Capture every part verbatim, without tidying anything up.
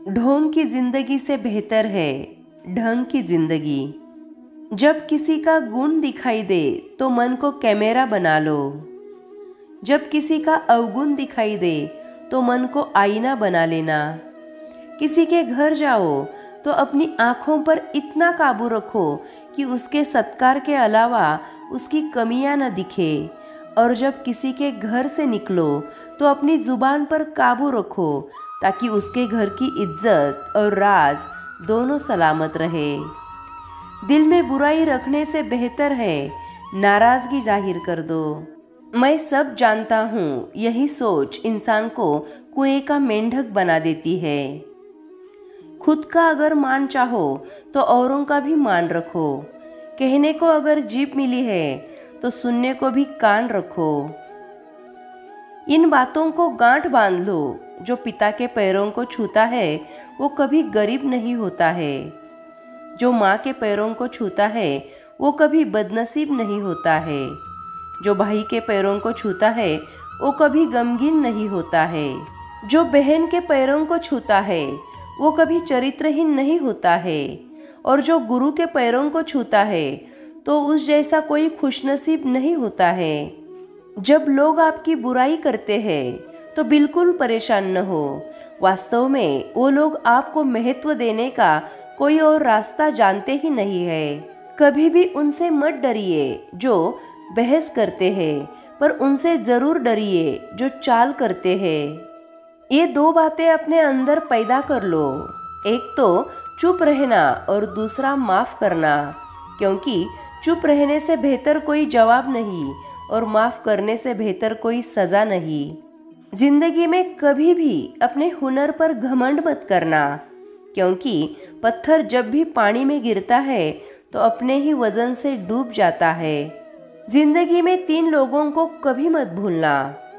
ढोंग की जिंदगी से बेहतर है ढंग की जिंदगी। जब किसी का गुण दिखाई दे तो मन को कैमरा बना लो। जब किसी का अवगुण दिखाई दे तो मन को आईना बना लेना। किसी के घर जाओ तो अपनी आँखों पर इतना काबू रखो कि उसके सत्कार के अलावा उसकी कमियां न दिखे। और जब किसी के घर से निकलो तो अपनी जुबान पर काबू रखो ताकि उसके घर की इज्जत और राज दोनों सलामत रहे। दिल में बुराई रखने से बेहतर है नाराजगी जाहिर कर दो। मैं सब जानता हूँ, यही सोच इंसान को कुएं का मेंढक बना देती है। खुद का अगर मान चाहो तो औरों का भी मान रखो। कहने को अगर जीभ मिली है तो सुनने को भी कान रखो। इन बातों को गांठ बांध लो, जो पिता के पैरों को छूता है वो कभी गरीब नहीं होता है। जो माँ के पैरों को छूता है वो कभी बदनसीब नहीं होता है। जो भाई के पैरों को छूता है वो कभी गमगीन नहीं होता है। जो बहन के पैरों को छूता है वो कभी चरित्रहीन नहीं होता है। और जो गुरु के पैरों को छूता है तो उस जैसा कोई खुशनसीब नहीं होता है। जब लोग आपकी बुराई करते हैं तो बिल्कुल परेशान न हो। वास्तव में वो लोग आपको महत्व देने का कोई और रास्ता जानते ही नहीं है। कभी भी उनसे मत डरिए जो बहस करते हैं, पर उनसे जरूर डरिए जो चाल करते हैं। ये दो बातें अपने अंदर पैदा कर लो, एक तो चुप रहना और दूसरा माफ करना। क्योंकि चुप रहने से बेहतर कोई जवाब नहीं और माफ करने से बेहतर कोई सजा नहीं। जिंदगी में कभी भी अपने हुनर पर घमंड मत करना, क्योंकि पत्थर जब भी पानी में गिरता है तो अपने ही वजन से डूब जाता है। जिंदगी में तीन लोगों को कभी मत भूलना,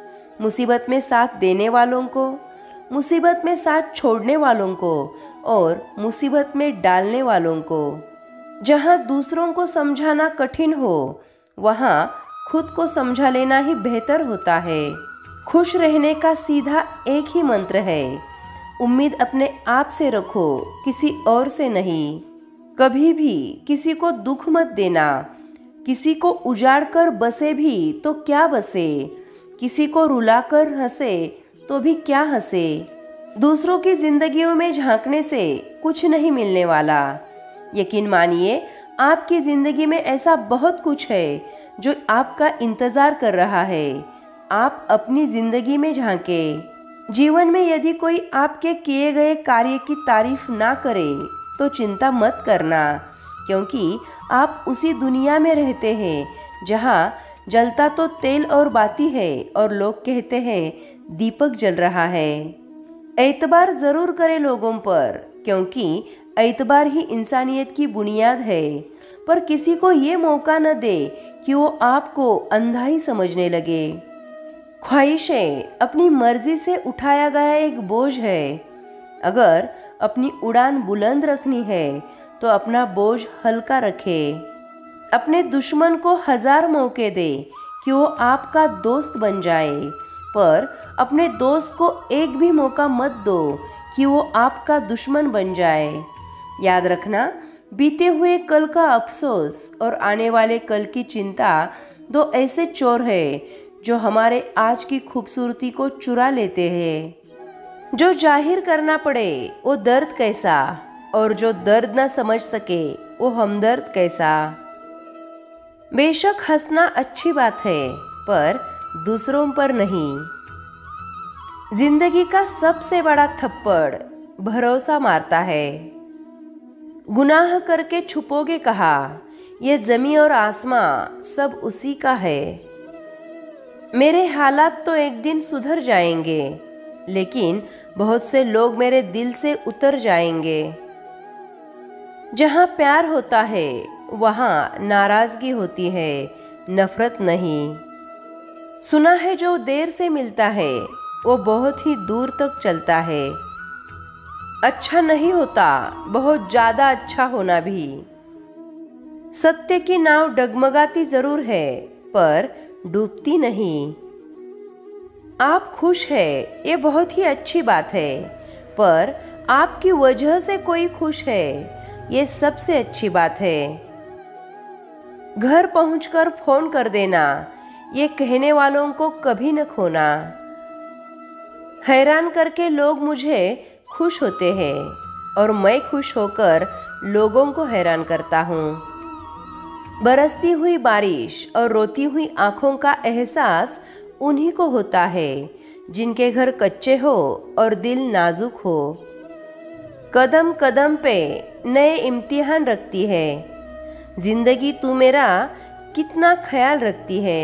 मुसीबत में साथ देने वालों को, मुसीबत में साथ छोड़ने वालों को और मुसीबत में डालने वालों को। जहाँ दूसरों को समझाना कठिन हो वहाँ खुद को समझा लेना ही बेहतर होता है। खुश रहने का सीधा एक ही मंत्र है, उम्मीद अपने आप से रखो, किसी और से नहीं। कभी भी किसी को दुख मत देना। किसी को उजाड़ कर बसे भी तो क्या बसे, किसी को रुलाकर हंसे तो भी क्या हंसे। दूसरों की जिंदगियों में झांकने से कुछ नहीं मिलने वाला। यकीन मानिए आपकी जिंदगी में ऐसा बहुत कुछ है जो आपका इंतजार कर रहा है। आप अपनी जिंदगी में झांके। जीवन में यदि कोई आपके किए गए कार्य की तारीफ ना करे तो चिंता मत करना, क्योंकि आप उसी दुनिया में रहते हैं जहाँ जलता तो तेल और बाती है और लोग कहते हैं दीपक जल रहा है। एतबार जरूर करें लोगों पर, क्योंकि एतबार ही इंसानियत की बुनियाद है। पर किसी को ये मौका न दे कि वो आपको अंधा ही समझने लगे। ख्वाहिशें अपनी मर्जी से उठाया गया एक बोझ है। अगर अपनी उड़ान बुलंद रखनी है तो अपना बोझ हल्का रखे। अपने दुश्मन को हजार मौके दे कि वो आपका दोस्त बन जाए, पर अपने दोस्त को एक भी मौका मत दो कि वो आपका दुश्मन बन जाए। याद रखना, बीते हुए कल का अफसोस और आने वाले कल की चिंता दो ऐसे चोर हैं जो हमारे आज की खूबसूरती को चुरा लेते हैं। जो जाहिर करना पड़े वो दर्द कैसा, और जो दर्द ना समझ सके वो हमदर्द कैसा। बेशक हंसना अच्छी बात है, पर दूसरों पर नहीं। जिंदगी का सबसे बड़ा थप्पड़ भरोसा मारता है। गुनाह करके छुपोगे कहा, ये जमी और आसमां सब उसी का है। मेरे हालात तो एक दिन सुधर जाएंगे, लेकिन बहुत से लोग मेरे दिल से उतर जाएंगे। जहाँ प्यार होता है वहाँ नाराजगी होती है, नफरत नहीं। सुना है जो देर से मिलता है वो बहुत ही दूर तक चलता है। अच्छा नहीं होता बहुत ज्यादा अच्छा होना भी। सत्य की नाव डगमगाती जरूर है, पर डूबती नहीं। आप खुश है ये बहुत ही अच्छी बात है, पर आपकी वजह से कोई खुश है, ये सबसे अच्छी बात है। घर पहुंचकर फोन कर देना, ये कहने वालों को कभी न खोना। हैरान करके लोग मुझे खुश होते हैं और मैं खुश होकर लोगों को हैरान करता हूँ। बरसती हुई बारिश और रोती हुई आंखों का एहसास उन्हीं को होता है जिनके घर कच्चे हो और दिल नाजुक हो। कदम कदम पे नए इम्तिहान रखती है जिंदगी, तू मेरा कितना ख्याल रखती है।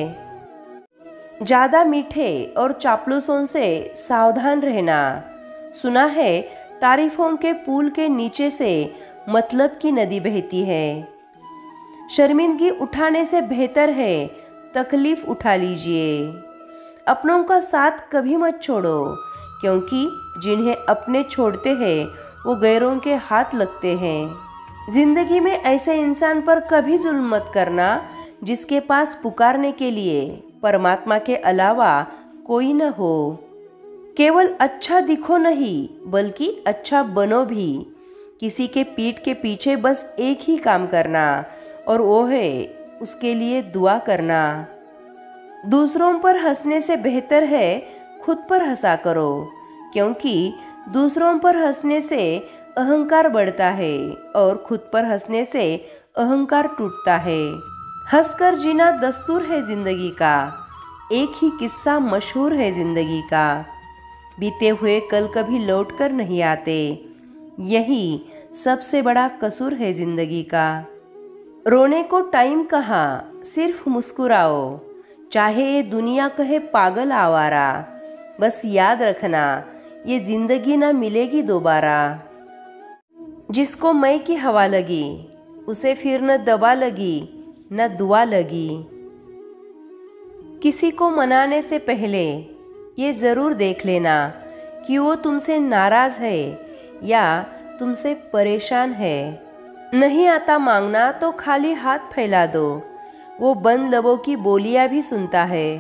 ज़्यादा मीठे और चापलूसों से सावधान रहना। सुना है तारीफों के पुल के नीचे से मतलब की नदी बहती है। शर्मिंदगी उठाने से बेहतर है तकलीफ उठा लीजिए। अपनों का साथ कभी मत छोड़ो, क्योंकि जिन्हें अपने छोड़ते हैं वो गैरों के हाथ लगते हैं। जिंदगी में ऐसे इंसान पर कभी जुल्म मत करना जिसके पास पुकारने के लिए परमात्मा के अलावा कोई न हो। केवल अच्छा दिखो नहीं, बल्कि अच्छा बनो भी। किसी के पीठ के पीछे बस एक ही काम करना, और वो है उसके लिए दुआ करना। दूसरों पर हंसने से बेहतर है खुद पर हंसा करो, क्योंकि दूसरों पर हंसने से अहंकार बढ़ता है और खुद पर हंसने से अहंकार टूटता है। हंसकर जीना दस्तूर है जिंदगी का। एक ही किस्सा मशहूर है जिंदगी का, बीते हुए कल कभी लौट कर नहीं आते। यही सबसे बड़ा कसूर है जिंदगी का। रोने को टाइम कहाँ, सिर्फ मुस्कुराओ, चाहे ये दुनिया कहे पागल आवारा। बस याद रखना ये जिंदगी ना मिलेगी दोबारा। जिसको मई की हवा लगी उसे फिर न दवा लगी न दुआ लगी। किसी को मनाने से पहले ये ज़रूर देख लेना कि वो तुमसे नाराज़ है या तुमसे परेशान है। नहीं आता मांगना तो खाली हाथ फैला दो, वो बंद लबों की बोलियां भी सुनता है।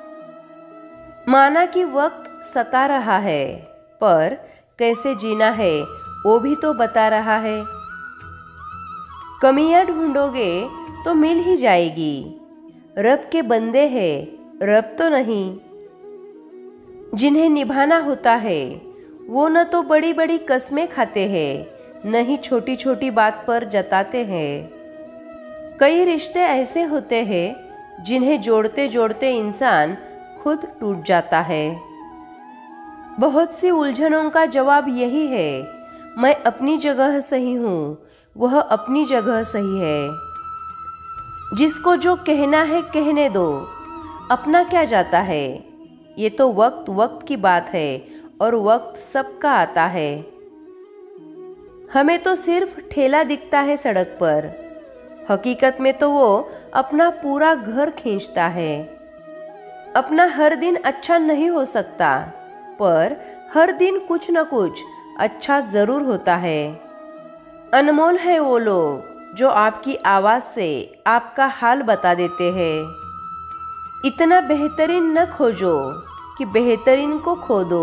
माना कि वक्त सता रहा है, पर कैसे जीना है वो भी तो बता रहा है। कमियां ढूंढोगे तो मिल ही जाएगी। रब के बंदे हैं, रब तो नहीं। जिन्हें निभाना होता है वो न तो बड़ी बड़ी कस्में खाते हैं, न ही छोटी छोटी बात पर जताते हैं। कई रिश्ते ऐसे होते हैं जिन्हें जोड़ते जोड़ते इंसान खुद टूट जाता है। बहुत सी उलझनों का जवाब यही है, मैं अपनी जगह सही हूँ, वह अपनी जगह सही है। जिसको जो कहना है कहने दो, अपना क्या जाता है। ये तो वक्त वक्त की बात है और वक्त सबका आता है। हमें तो सिर्फ ठेला दिखता है सड़क पर, हकीकत में तो वो अपना पूरा घर खींचता है। अपना हर दिन अच्छा नहीं हो सकता, पर हर दिन कुछ न कुछ अच्छा जरूर होता है। अनमोल है वो लोग जो आपकी आवाज़ से आपका हाल बता देते हैं। इतना बेहतरीन न खोजो कि बेहतरीन को खो दो।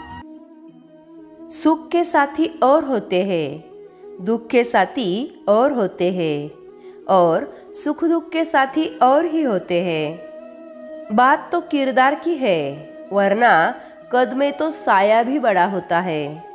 सुख के साथी और होते हैं, दुख के साथी और होते हैं, और सुख दुख के साथी और ही होते हैं। बात तो किरदार की है, वरना कद में तो साया भी बड़ा होता है।